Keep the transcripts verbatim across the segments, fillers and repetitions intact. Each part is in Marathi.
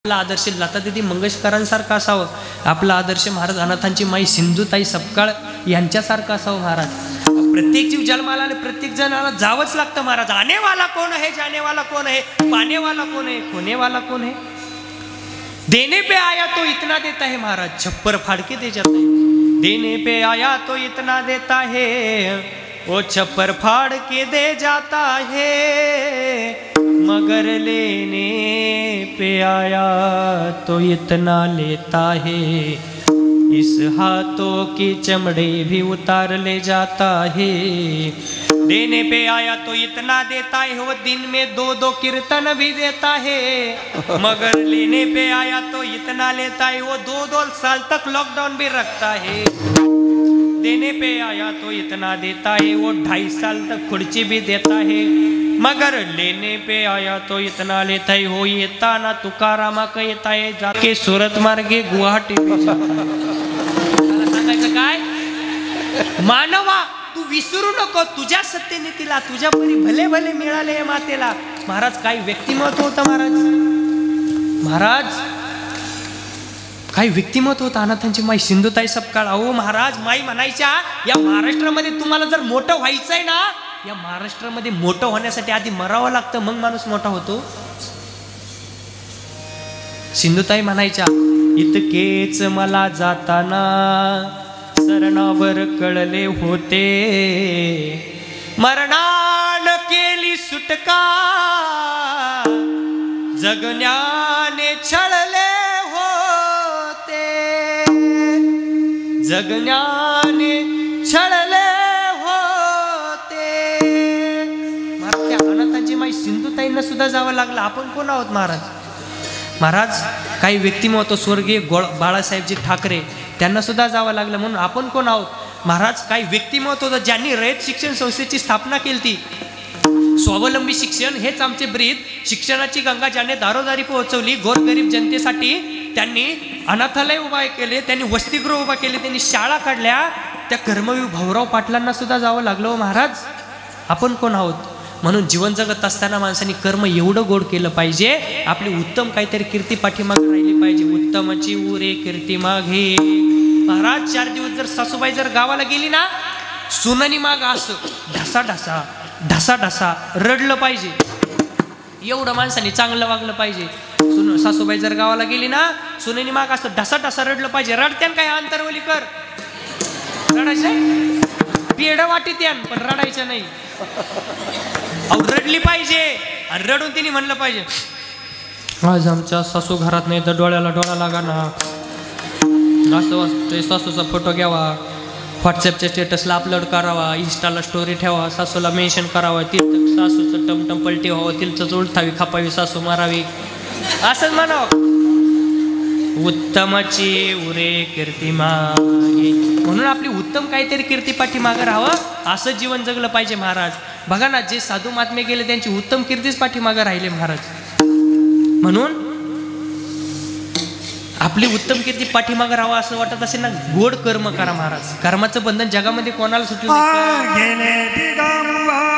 आपला आदर्श लता दीदी मंगेशकरांसारखा असावं, आपला आदर्श महाराज अनाथांची माई सिंधुताई सपकाळ यांच्यासारखं असावं महाराज. प्रत्येक जीव जन्माला आणि प्रत्येक जणाला जावंच लागतं महाराज. आने वाला कोण है, जाने वाला कोण है, पाने वाला कोण है, खोने वाला कोण है. देने पे आया तो इतना देता है महाराज, छप्पर फाड़ के दे जाता है. देने पे आया तो इतना देता है, वो छप्पर फाड़ के दे जाता है. मगर लेने पे आया तो इतना लेता है, इस हाथों की चमड़े भी उतार ले जाता है. देने पे आया तो इतना देता है, वो दिन में दो दो कीर्तन भी देता है. मगर लेने पे आया तो इतना लेता है, वो दो दो साल तक लॉकडाउन भी रखता है. देने पे आया तो इतना देता है, वो ढाई साल तक खुर्ची भी देता है. मगर लेने पे आया तो इतना लेता है, हो येता ना तुकारामा का येता है, जाके सुरत मार्गे गुवाहाटी. सांगायचं काय, मानवा तू विसरू नको तुझ्या सत्यनीतीला, तुझ्या परी भले भले मिळाले मातेला. महाराज काही व्यक्तिमत्व होतं महाराज. महाराज काही व्यक्तिमत्व होतं अनाथांची माई सिंधुताई सपकाळ. अहो महाराज, माई म्हणायच्या या महाराष्ट्रामध्ये तुम्हाला जर मोठं व्हायचंय ना, या महाराष्ट्रामध्ये मोठं होण्यासाठी आधी मरावं लागतं, मग माणूस मोठा होतो. सिंधुताई म्हणायच्या, इतकेच मला जाताना सरणावर कळले होते, मरणान केली सुटका, जगण्याने छळले होते, जगण्याने छळले होते. महाराज अनाथांची माई सिंधुताईंना सुद्धा जावं लागलं. आपण कोण आहोत महाराज? महाराज काही व्यक्तिमत्व स्वर्गीय गोळ बाळासाहेबजी ठाकरे त्यांना सुद्धा जावं लागलं, म्हणून आपण कोण आहोत? महाराज काही व्यक्तिमत्व होतं ज्यांनी रयत शिक्षण संस्थेची स्थापना केली ती. स्वावलंबी शिक्षण हेच आमचे ब्रीद. शिक्षणाची गंगा ज्याने दारोदारी पोहोचवली गोरगरीब जनतेसाठी, त्यांनी अनाथालय उभा केले, त्यांनी वसतिगृह उभा केले, त्यांनी शाळा काढल्या. त्या कर्मवीर भाऊराव पाटलांना सुद्धा जावं लागलं. महाराज आपण कोण आहोत? म्हणून जीवन जगत असताना माणसांनी कर्म एवढं गोड केलं पाहिजे, आपली उत्तम काहीतरी कीर्ती पाठीमागे राहिली पाहिजे. उत्तमची उरे कीर्ती मागे. महाराज चार दिवस जर सासूबाई जर गावाला गेली ना, सुननी माग असं ढसा ढसा ढसा ढसा रडलं पाहिजे. एवढं माणसाने चांगलं वागलं पाहिजे. सुन सासूबाई जर गावाला गेली ना, सुननी माग असं ढसा ढसा रडलं पाहिजे. रडत्यान काय अंतरवली कर, रडायचं पेढ वाटीत यान पण रडायचं नाही. अहो रडली पाहिजे आणि रडून तिने म्हणलं पाहिजे, आज आमच्या सासू घरात नाही तर डोळ्याला डोळा लागा ना. असं वाटतंय सासूचा फोटो घ्यावा, व्हॉट्सअपच्या स्टेटसला अपलोड करावा, इंस्टाला स्टोरी ठेवा, सासूला मेन्शन करावं, तिथं सासूचं टमटम पलटी व्हावं, तिलचं उलथावी खापावी, सासू मारावी, असंच म्हणावं. उत्तमाची उरे कीर्ती मागे. म्हणून आपली उत्तम काहीतरी कीर्ती पाठीमागं राहावं, असं जीवन जगलं पाहिजे महाराज. बघा ना, जे साधू महात्मे गेले त्यांची उत्तम कीर्तीच पाठीमागं राहिले महाराज. म्हणून आपली उत्तम कीर्ती पाठीमागं राहावं असं वाटत असेल ना, गोड कर्म करा महाराज. कर्माचं बंधन जगामध्ये कोणाला सुटलं नाही.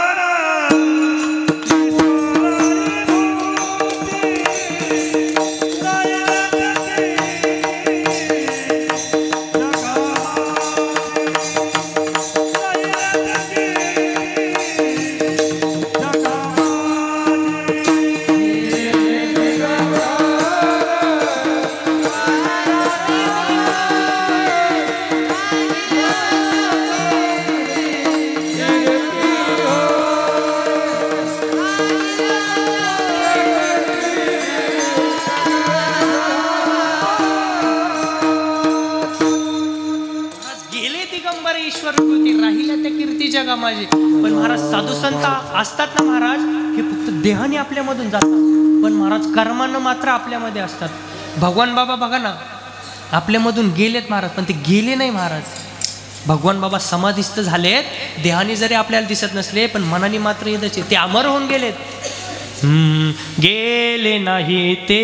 माझे पण महाराज साधू संत असतात ना महाराज, हे फक्त देहाने आपल्यामधून जातात, पण महाराज कर्मानं मात्र आपल्यामध्ये असतात. भगवान बाबा बघा ना, आपल्यामधून गेलेत महाराज, पण ते गेले नाही महाराज. भगवान बाबा समाधिस्थ झालेत, देहाने जरी आपल्याला दिसत नसले पण मनाने मात्र येतच, ते अमर होऊन गेलेत. हम्म गेले नाही ते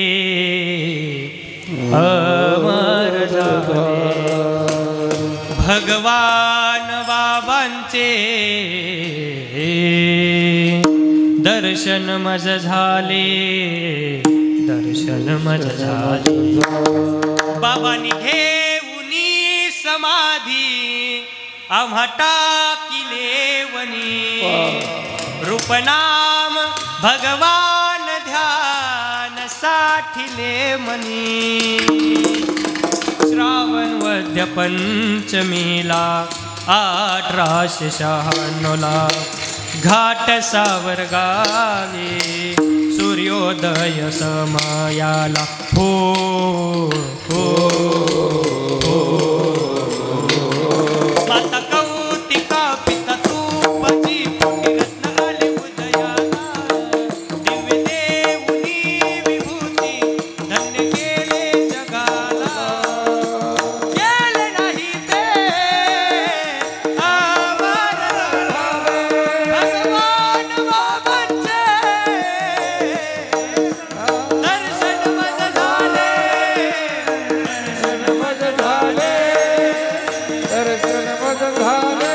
अमर झाले भगवान बाबांचे दर्शन मज झाले दर्शन दर्शन मज झाले. बाबांनी घेऊनी समाधी आम्हा टाकिले वनी. रूपनाम भगवान ध्यान साठिले मनी. श्रावण वद्य पंचमीला अठराशे शहाण्णवला घाट सावर गावी सूर्योदय समयाला हो हो हो. माता कौतिका पिता तूपची पोटी रत्न आले उदयाला. दिव्य देऊनी विभूती धन्य केले जगाला. केले नाही ते आभार भगवान बाबांचे. दर्शन मज झाले दर्शन मज झाले दर्शन मज झाले.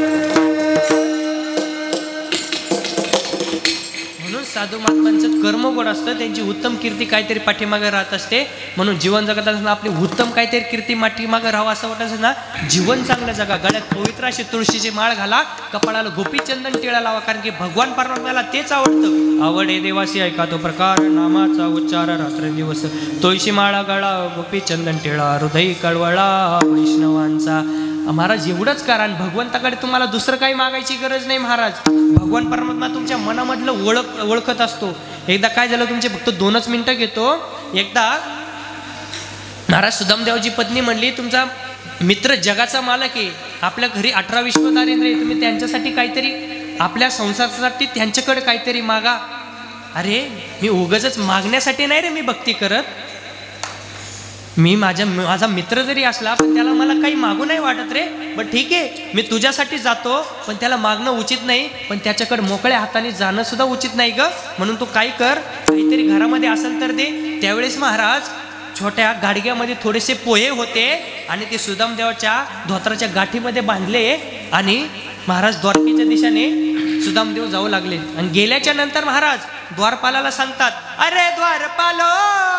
म्हणून साधू महात्मांचं कर्म गोड असतं, त्यांची उत्तम कीर्ती काहीतरी पाठीमागे राहत असते. म्हणून जीवन जगत असताना आपली उत्तम काहीतरी कीर्ती पाठीमागे राहावं असं वाटत असं ना, जीवन चांगलं जगा. गळ्यात पवित्र अशी तुळशीची माळ घाला, कपाळाला गोपीचंदन टिळा लावा, कारण की भगवान परमात्म्याला तेच आवडतं. आवडे देवासी ऐका तो प्रकार, नामाचा उच्चार रात्र दिवस. तुळशी माळा गळा गोपीचंदन टिळा, हृदय कळवळा वैष्णवांचा. महाराज एवढंच करा आणि भगवंताकडे तुम्हाला दुसरं काही मागायची गरज नाही. महाराज भगवान परमात्मा तुमच्या मनामधलं ओळख ओळखत असतो. एकदा काय झालं, तुमचे फक्त दोनच मिनिटं घेतो. एकदा महाराज सुदामदेवाची पत्नी म्हणली, तुमचा मित्र जगाचा मालक आहे, आपल्या घरी अठरा विश्वदारेंद्र आहे, तुम्ही त्यांच्यासाठी काहीतरी आपल्या संसारासाठी त्यांच्याकडे काहीतरी मागा. अरे मी उगाचच मागण्यासाठी नाही रे मी भक्ती करत. मी माझ्या माझा मित्र जरी असला पण त्याला मला काही मागू नाही वाटत रे. पण ठीक आहे, मी तुझ्यासाठी जातो, पण त्याला मागणं उचित नाही, पण त्याच्याकडे मोकळ्या हाताने जाणं सुद्धा उचित नाही ग. म्हणून तू काय कर, काहीतरी घरामध्ये असेल तर दे. त्यावेळेस महाराज छोट्या गाडग्यामध्ये थोडेसे पोहे होते आणि ते सुदामदेवाच्या धोत्राच्या गाठीमध्ये बांधले आणि महाराज द्वारकेच्या दिशेने सुदामदेव जाऊ लागले. आणि गेल्याच्या नंतर महाराज द्वारपालाला सांगतात, अरे द्वारपालो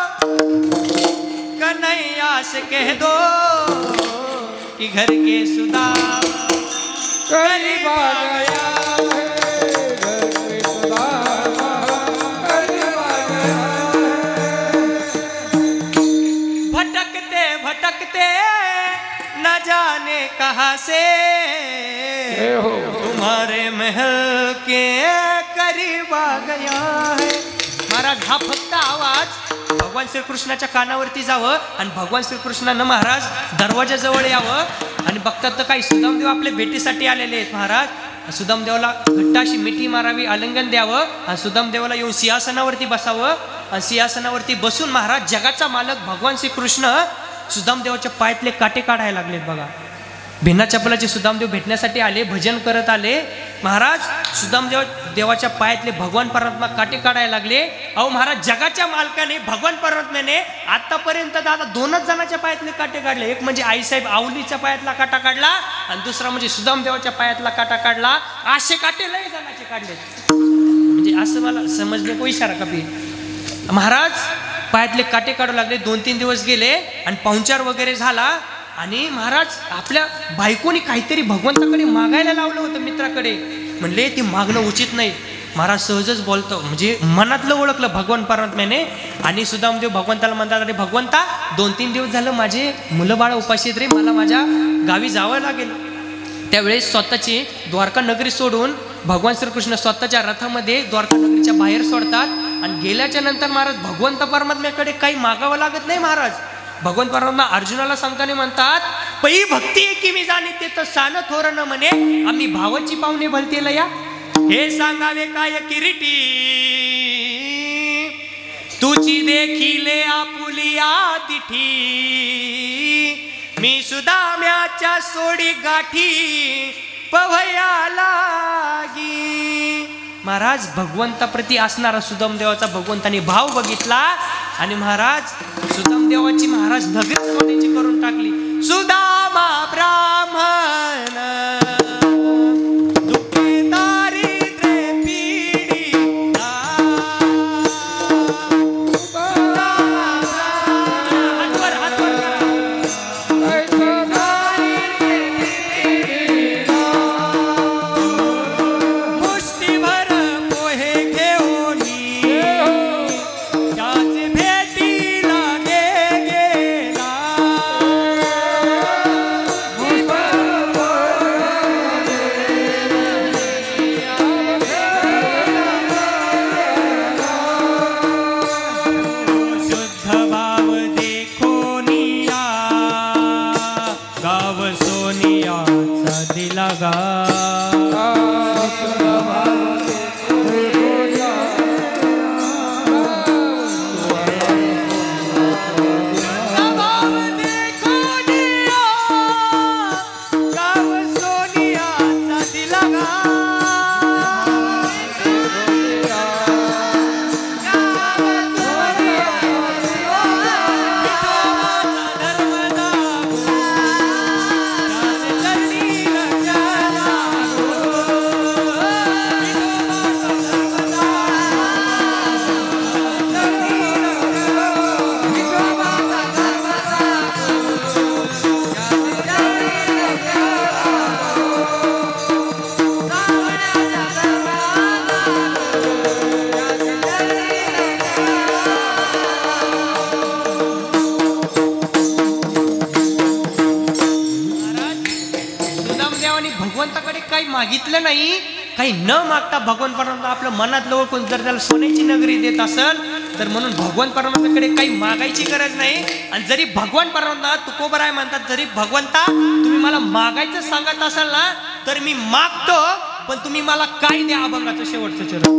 कन्हैया से कह दो कि घर के सुदाम करीब आ गया है, घर के सुदाम करीब आ गया है. भटकते भटकते न जाने कहाँ से तुम्हारे महल के करीब आ गया है. महाराज हा फक्त आवाज भगवान श्रीकृष्णाच्या कानावरती जावं आणि भगवान श्रीकृष्णानं महाराज दरवाजाजवळ यावं आणि बघतात तर काही सुदामदेव आपल्या भेटीसाठी आलेले आहेत. महाराज सुदामदेवाला घट्ट अशी मिठी मारावी, आलिंगन द्यावं आणि सुदामदेवाला येऊन सिंहासनावरती बसावं आणि सिंहासनावरती बसून महाराज जगाचा मालक भगवान श्रीकृष्ण सुदामदेवाच्या पायातले काटे काढायला लागलेत. बघा, भिन्ना चपलाचे सुदामदेव भेटण्यासाठी आले, भजन करत आले. महाराज सुदामदेव देवाच्या पायातले भगवान परमात्मा काटे काढायला लागले. अहो महाराज जगाच्या मालकाने भगवान परमात्म्याने आतापर्यंत दादा दोनच जणांच्या पायातले काटे काढले. एक म्हणजे आईसाहेब आवलीच्या पायातला काटा काढला आणि दुसरा म्हणजे सुदामदेवाच्या पायातला काटा काढला. असे काटे लय जणांचे काढले. म्हणजे असं मला समजले को इशारा कपी. महाराज पायातले काटे काढू लागले. दोन तीन दिवस गेले आणि पाहुणचार वगैरे झाला आणि महाराज आपल्या बायकोनी काहीतरी भगवंताकडे मागायला लावलं होतं मित्राकडे. म्हणले ते मागणं उचित नाही. महाराज सहजच बोलतो, म्हणजे मनातलं ओळखलं भगवान परमात्म्याने. आणि सुदामदेव भगवंताला म्हणतात, अरे भगवंता दोन तीन दिवस झालं माझे मुलं बाळ उपाशी आहेत रे, मला माझ्या गावी जावं लागेल. त्यावेळेस स्वतःची द्वारका नगरी सोडून भगवान श्रीकृष्ण स्वतःच्या रथामध्ये द्वारका नगरीच्या बाहेर सोडतात आणि गेल्याच्या नंतर महाराज भगवंत परमात्म्याकडे काही मागावं लागत नाही. महाराज भगवंत परमात्मा अर्जुनाला सांगताना म्हणतात, पै भक्ती की मी जाणे ते तर सान थोर न म्हणे, आम्ही भावाची पाहुणे भलतेला या. हे सांगावे काय किरीटी तुझी देखिले आपुलिया तिठी, मी सुदाम्याच्या सोडी गाठी पवया लागी. महाराज भगवंताप्रती असणारा सुदामदेवाचा भगवंताने भाव बघितला आणि महाराज सुदामदेवाची महाराज नगरी सोन्याची करून टाकली. सुदामा ब्राह्मण दुःखे दारिद्र्य पीडिता, सुदामा भेटी लागे गेला शुद्ध भाव देखोनिया गाव सोनियाचा दिला गा भगवंताकडे काही मागितलं नाही, काही न मागता भगवान परमात्मा आपलं मनातलं ओळखून जर त्याला सोन्याची नगरी देत असेल तर म्हणून भगवान परमात्म्याकडे काही मागायची गरज नाही. आणि जरी भगवान परमात्मा तुकोबराय म्हणतात, जरी भगवंता तुम्ही मला मागायचं सांगत असाल ना तर मी मागतो, पण तुम्ही मला काय द्या. अभंगाचं शेवटचं चरण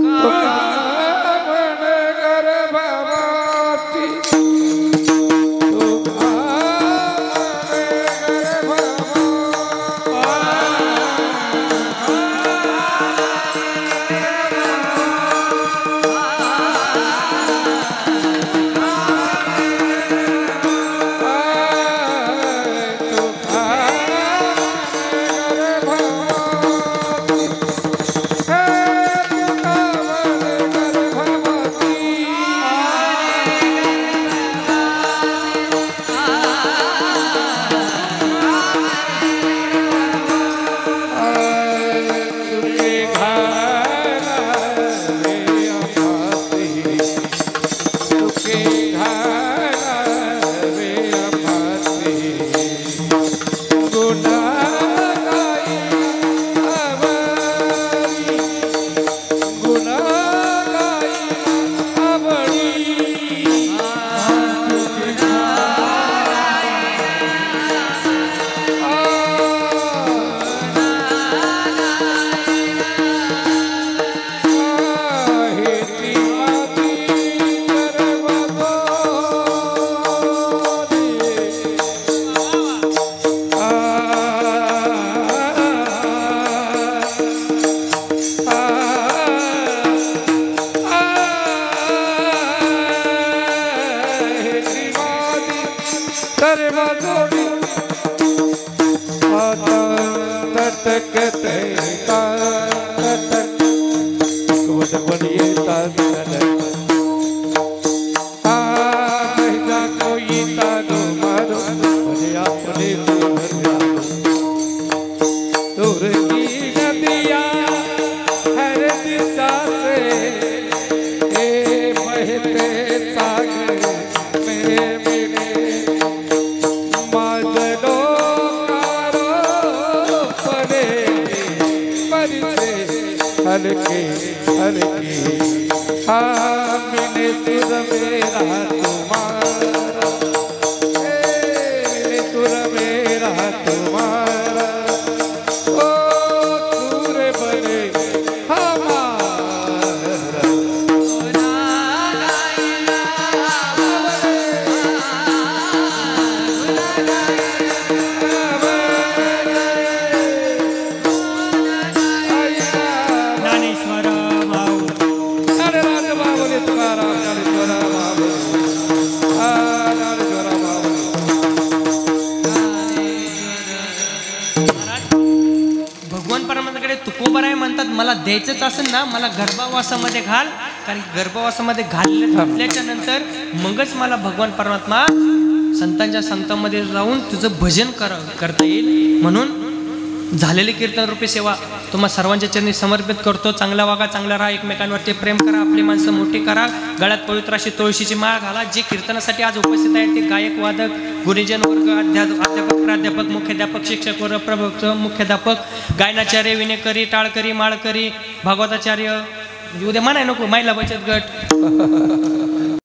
द्यायचंच असेल ना मला गर्भवासामध्ये घाल, कारण गर्भवासामध्ये घाल घातल्याच्या नंतर मगच मला भगवान परमात्मा संतांच्या संतांमध्ये जाऊन तुझं भजन कर करता येईल. म्हणून झालेले कीर्तन रूपी सेवा तुम्हा सर्वांच्या चरणी समर्पित करतो. चांगला वागा, चांगला राहा, एकमेकांवरती प्रेम करा, आपली माणसं मोठी करा, गळ्यात पवित्र अशी तुळशीची माळ घाला. जे कीर्तनासाठी आज उपस्थित आहेत ते गायक, वादक, गुरुजन वर्ग, अध्यापक, अध्यापक, प्राध्यापक, मुख्याध्यापक, शिक्षक वर्ग, प्रभक्त, मुख्याध्यापक, गायनाचार्य, विनेकरी, टाळकरी, माळकरी, भागवताचार्य, उद्या म्हणाय नको, महिला बचत गट